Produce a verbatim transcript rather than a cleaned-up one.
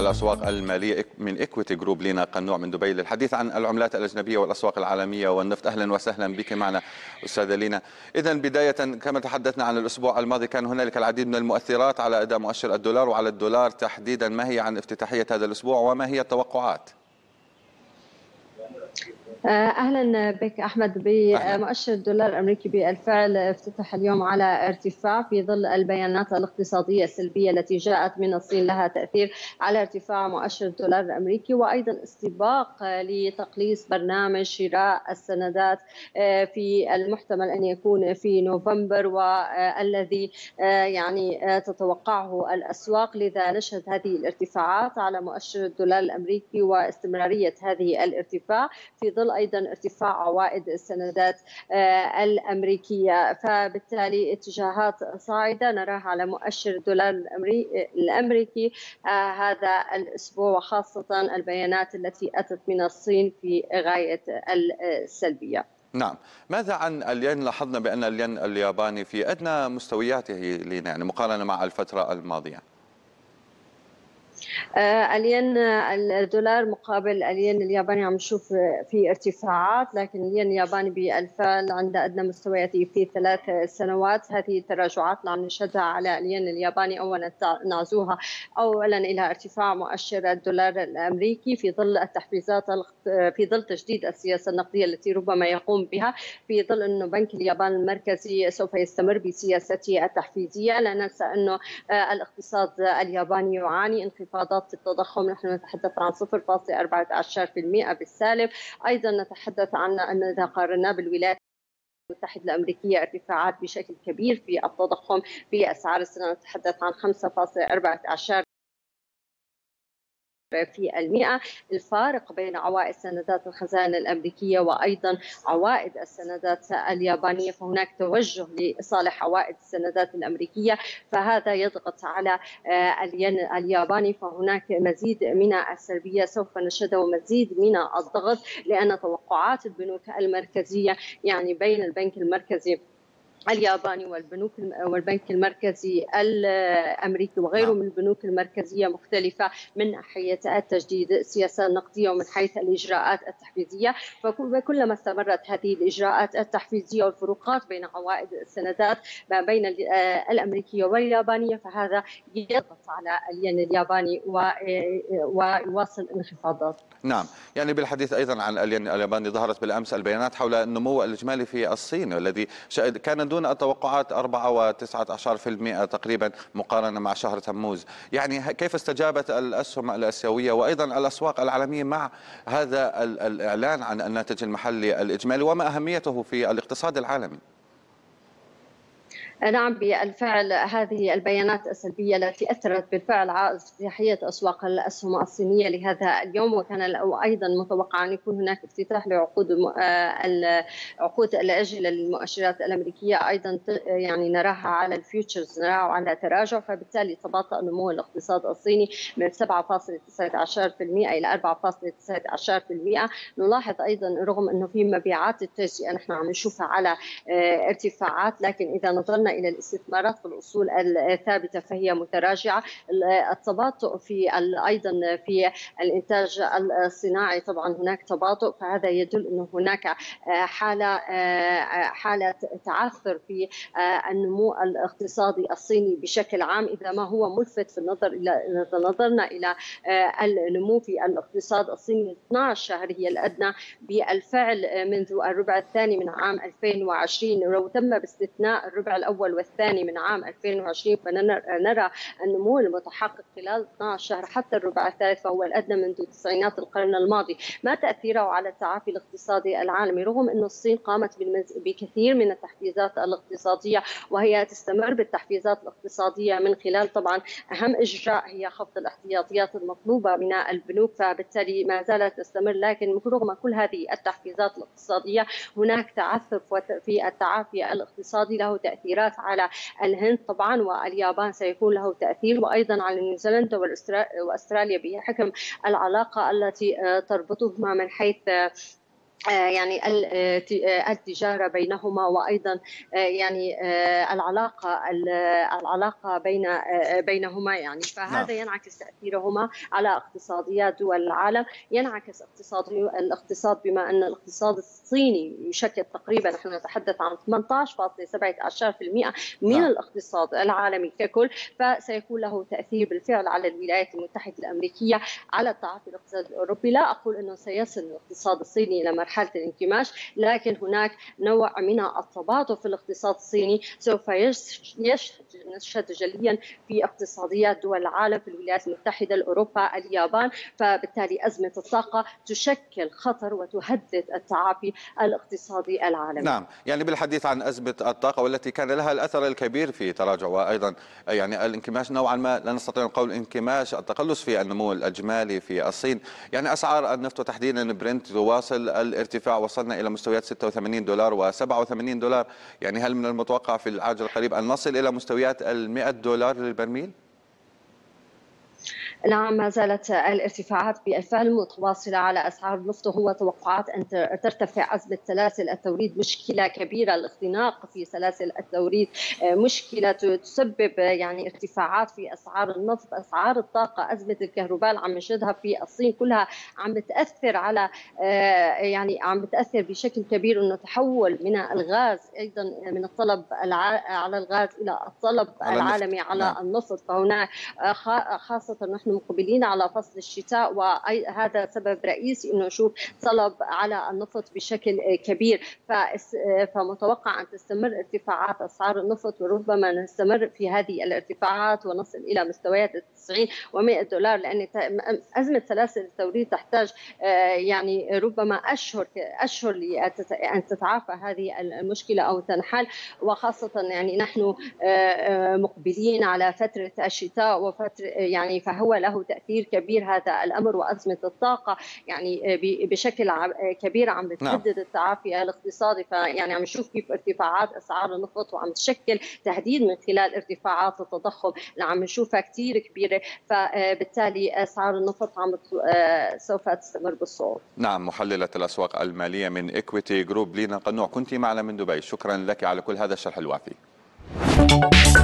الأسواق المالية من إيكويتي جروب لينا قنوع من دبي للحديث عن العملات الأجنبية والأسواق العالمية والنفط. أهلا وسهلا بك معنا أستاذة لينا. إذا بداية كما تحدثنا عن الأسبوع الماضي كان هنالك العديد من المؤثرات على أداء مؤشر الدولار وعلى الدولار تحديدا. ما هي عن افتتاحية هذا الأسبوع وما هي التوقعات؟ اهلا بك احمد. بمؤشر الدولار الامريكي بالفعل افتتح اليوم على ارتفاع في ظل البيانات الاقتصاديه السلبيه التي جاءت من الصين، لها تاثير على ارتفاع مؤشر الدولار الامريكي، وايضا استباق لتقليص برنامج شراء السندات في المحتمل ان يكون في نوفمبر، والذي يعني تتوقعه الاسواق. لذا نشهد هذه الارتفاعات على مؤشر الدولار الامريكي واستمراريه هذه الارتفاع في ظل ايضا ارتفاع عوائد السندات الامريكيه، فبالتالي اتجاهات صاعده نراها على مؤشر الدولار الامريكي هذا الاسبوع، وخاصه البيانات التي اتت من الصين في غايه السلبيه. نعم، ماذا عن الين؟ لاحظنا بان الين الياباني في ادنى مستوياته لنا يعني مقارنه مع الفتره الماضيه. الين الدولار مقابل الين الياباني عم نشوف في ارتفاعات، لكن الين الياباني بالفعل عند ادنى مستوياته في ثلاث سنوات. هذه التراجعات اللي عم نشهدها على الين الياباني اولا نعزوها اولا الى ارتفاع مؤشر الدولار الامريكي في ظل التحفيزات، في ظل تجديد السياسه النقديه التي ربما يقوم بها، في ظل انه بنك اليابان المركزي سوف يستمر بسياسته التحفيزيه. لا ننسى انه الاقتصاد الياباني يعاني انخفاضات في التضخم، نحن نتحدث عن صفر فاصلة أربعة عشر بالمئة بالسالب. أيضا نتحدث عن أن إذا قارنا بالولايات المتحدة الأمريكية ارتفاعات بشكل كبير في التضخم بأسعار السنة، نتحدث عن خمسة فاصلة أربعة عشر في المئة. الفارق بين عوائد سندات الخزانة الأمريكية وأيضا عوائد السندات اليابانية، فهناك توجه لصالح عوائد السندات الأمريكية، فهذا يضغط على الين الياباني، فهناك مزيد من السلبية سوف نشهده ومزيد من الضغط، لأن توقعات البنوك المركزية يعني بين البنك المركزي الياباني والبنوك والبنك المركزي الامريكي وغيره من البنوك المركزيه مختلفه من ناحيه التجديد السياسه النقديه ومن حيث الاجراءات التحفيزيه. فكلما استمرت هذه الاجراءات التحفيزيه والفروقات بين عوائد السندات ما بين الامريكيه واليابانيه، فهذا يضغط على الين الياباني ويواصل انخفاضات. نعم، يعني بالحديث ايضا عن الين الياباني، ظهرت بالامس البيانات حول النمو الاجمالي في الصين الذي كان دون التوقعات أربعة وتسعة عشر بالمئة تقريبا مقارنه مع شهر تموز. يعني كيف استجابت الاسهم الاسيويه وايضا الاسواق العالميه مع هذا الاعلان عن الناتج المحلي الاجمالي وما اهميته في الاقتصاد العالمي؟ نعم، بالفعل هذه البيانات السلبية التي أثرت بالفعل على افتتاحية أسواق الأسهم الصينية لهذا اليوم، وكان أيضا متوقع أن يكون هناك افتتاح لعقود عقود الأجلة للمؤشرات الأمريكية، أيضا يعني نراها على الفيوتشرز نراها على تراجع، فبالتالي تباطأ نمو الاقتصاد الصيني من سبعة فاصلة تسعة عشر بالمئة إلى أربعة فاصلة تسعة عشر بالمئة. نلاحظ أيضا رغم أنه في مبيعات التجزئة نحن عم نشوفها على ارتفاعات، لكن إذا نظرنا إلى الاستثمارات في الأصول الثابتة فهي متراجعة. التباطؤ في أيضا في الإنتاج الصناعي طبعا هناك تباطؤ، فهذا يدل أنه هناك حالة حالة تعثر في النمو الاقتصادي الصيني بشكل عام، إذا ما هو ملفت في النظر إلى إذا نظرنا إلى النمو في الاقتصاد الصيني اثني عشر شهر هي الأدنى بالفعل منذ الربع الثاني من عام ألفين وعشرين، ولو تم باستثناء الربع الأول والثاني من عام ألفين وعشرين فنرى النمو المتحقق خلال اثني عشر شهر حتى الربع الثالث فهو الأدنى منذ تسعينات القرن الماضي. ما تأثيره على التعافي الاقتصادي العالمي؟ رغم أن الصين قامت بكثير من التحفيزات الاقتصادية وهي تستمر بالتحفيزات الاقتصادية من خلال طبعا أهم إجراء هي خفض الاحتياطيات المطلوبة من البنوك، فبالتالي ما زالت تستمر، لكن رغم كل هذه التحفيزات الاقتصادية هناك تعثر في التعافي الاقتصادي له تأثيرات على الهند طبعا، واليابان سيكون له تأثير، وأيضا على نيوزيلندا وأستراليا بحكم العلاقة التي تربطهما من حيث يعني التجارة بينهما، وأيضا يعني العلاقة العلاقة بين بينهما، يعني نعم. فهذا ينعكس تأثيرهما على اقتصاديات دول العالم. ينعكس اقتصاد الاقتصاد بما أن الاقتصاد الصيني يشكل تقريبا، نحن نتحدث عن ثمانية عشر فاصلة سبعة بالمئة من نعم. الاقتصاد العالمي ككل، فسيكون له تأثير بالفعل على الولايات المتحدة الأمريكية، على تعاطي الاقتصاد الأوروبي. لا أقول أنه سيصل الاقتصاد الصيني إلى مرحلة الانكماش، لكن هناك نوع من التباطؤ في الاقتصاد الصيني سوف يشهد جليا في اقتصاديات دول العالم، في الولايات المتحدة، أوروبا، اليابان. فبالتالي أزمة الطاقة تشكل خطر وتهدد التعافي الاقتصادي العالمي. نعم، يعني بالحديث عن أزمة الطاقة والتي كان لها الأثر الكبير في تراجع وأيضا يعني الانكماش نوعا ما، لا نستطيع أن نقول انكماش، التقلص في النمو الإجمالي في الصين. يعني أسعار النفط وتحديدا برنت تواصل الارتفاع، وصلنا إلى مستويات ستة وثمانين دولار وسبعة وثمانين دولار. يعني هل من المتوقع في العاجل القريب أن نصل إلى مستويات المئة دولار للبرميل؟ نعم، ما زالت الارتفاعات بالفعل متواصلة على أسعار النفط، وهو توقعات أن ترتفع أزمة سلاسل التوريد. مشكلة كبيرة، الاختناق في سلاسل التوريد مشكلة تسبب يعني ارتفاعات في أسعار النفط، أسعار الطاقة، أزمة الكهرباء عم نشهدها في الصين كلها عم بتأثر على يعني عم بتأثر بشكل كبير إنه تحول من الغاز، أيضا من الطلب على الغاز إلى الطلب على العالمي النفط. على نعم. النفط. فهناك خاصة نحن مقبلين على فصل الشتاء، وهذا سبب رئيسي انه نشوف طلب على النفط بشكل كبير. فمتوقع ان تستمر ارتفاعات اسعار النفط، وربما نستمر في هذه الارتفاعات ونصل الى مستويات تسعين ومئة دولار، لان ازمه سلاسل التوريد تحتاج يعني ربما اشهر اشهر لان تتعافى هذه المشكله او تنحل. وخاصه يعني نحن مقبلين على فتره الشتاء وفتره يعني فهو له تأثير كبير هذا الأمر. وأزمة الطاقة يعني بشكل كبير عم بتهدد التعافي الاقتصادي. فيعني عم نشوف كيف ارتفاعات أسعار النفط وعم تشكل تهديد من خلال ارتفاعات التضخم اللي عم نشوفها كثير كبيرة. فبالتالي أسعار النفط عم سوف تستمر بالصعود. نعم، محللة الأسواق المالية من إكويتي جروب لينا قنوع، كنت معنا من دبي. شكرا لك على كل هذا الشرح الوافي.